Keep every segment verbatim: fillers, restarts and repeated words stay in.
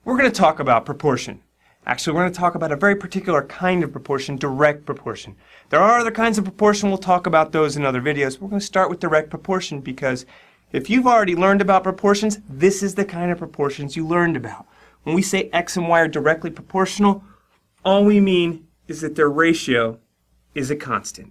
we're going to talk about proportion. Actually, we're going to talk about a very particular kind of proportion, direct proportion. There are other kinds of proportion. We'll talk about those in other videos. We're going to start with direct proportion because if you've already learned about proportions, this is the kind of proportions you learned about. When we say x and y are directly proportional, all we mean is that their ratio is a constant.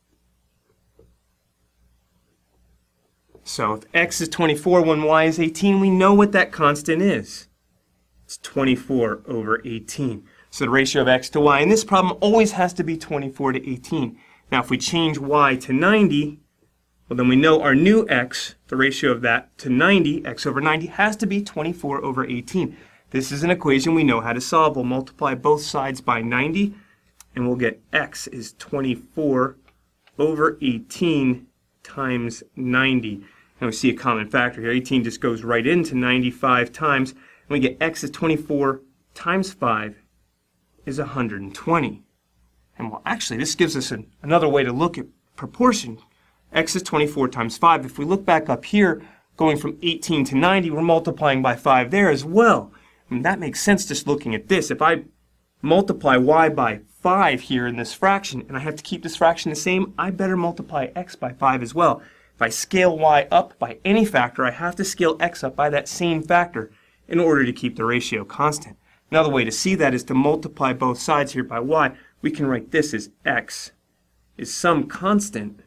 So if x is twenty-four when y is eighteen, we know what that constant is. It's twenty-four over eighteen. So the ratio of x to y in this problem always has to be twenty-four to eighteen. Now if we change y to ninety, well then we know our new x, the ratio of that to ninety, x over ninety, has to be twenty-four over eighteen. This is an equation we know how to solve. We'll multiply both sides by ninety, and we'll get x is twenty-four over eighteen times ninety. Now we see a common factor here. eighteen just goes right into ninety-five times, and we get x is twenty-four times five is one hundred twenty. And well, actually, this gives us an, another way to look at proportion. X is twenty-four times five. If we look back up here, going from eighteen to ninety, we're multiplying by five there as well. And that makes sense just looking at this. If I multiply y by five here in this fraction, and I have to keep this fraction the same, I better multiply x by five as well. If I scale y up by any factor, I have to scale x up by that same factor in order to keep the ratio constant. Another way to see that is to multiply both sides here by y. We can write this as x is some constant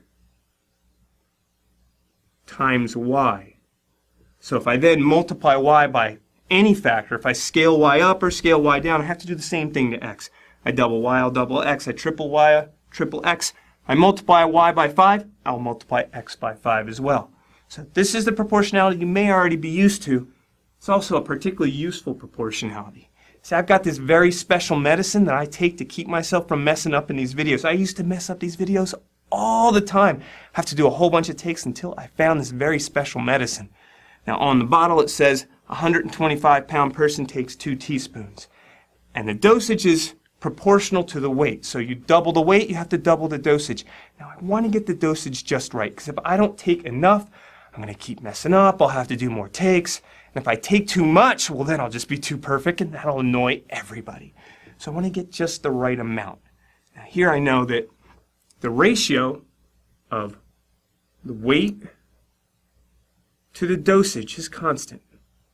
times y. So if I then multiply y by any factor, if I scale y up or scale y down, I have to do the same thing to x. I double y, I'll double x. I triple y, triple x. I multiply y by five, I'll multiply x by five as well. So this is the proportionality you may already be used to. It's also a particularly useful proportionality. See, I've got this very special medicine that I take to keep myself from messing up in these videos. I used to mess up these videos all the time. I have to do a whole bunch of takes until I found this very special medicine. Now on the bottle it says a one hundred twenty-five pound person takes two teaspoons. And the dosage is proportional to the weight. So you double the weight, you have to double the dosage. Now I want to get the dosage just right, because if I don't take enough, I'm going to keep messing up. I'll have to do more takes. And if I take too much, well then I'll just be too perfect and that'll annoy everybody. So I want to get just the right amount. Now here I know that the ratio of the weight to the dosage is constant.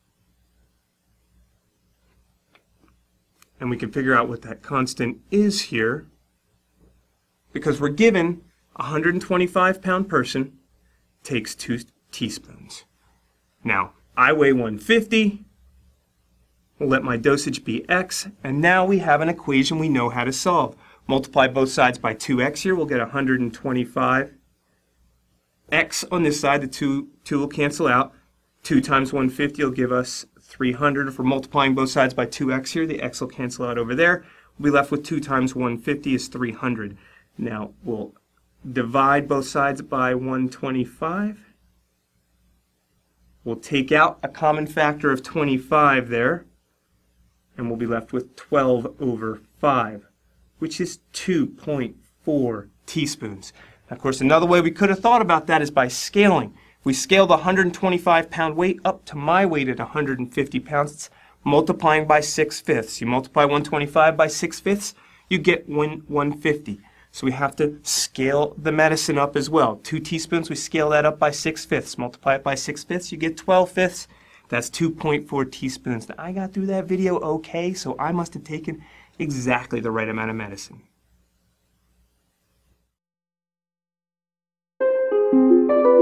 And we can figure out what that constant is here because we're given a one hundred twenty-five pound person takes two teaspoons. Now, I weigh one hundred fifty. We'll let my dosage be x, and now we have an equation we know how to solve. Multiply both sides by two x here, we'll get one hundred twenty-five. X on this side, the two, two will cancel out. two times one hundred fifty will give us three hundred. If we're multiplying both sides by two x here, the x will cancel out over there. We'll be left with two times one hundred fifty is three hundred. Now we'll divide both sides by one hundred twenty-five. We'll take out a common factor of twenty-five there, and we'll be left with twelve over five, which is two point four teaspoons. Now, of course, another way we could have thought about that is by scaling. If we scale the one hundred twenty-five pound weight up to my weight at one hundred fifty pounds, it's multiplying by six fifths. You multiply one hundred twenty-five by six fifths, you get one hundred fifty. So we have to scale the medicine up as well. Two teaspoons, we scale that up by six fifths. Multiply it by six fifths, you get twelve fifths. That's two point four teaspoons. Now, I got through that video okay, so I must have taken exactly the right amount of medicine. Thank you.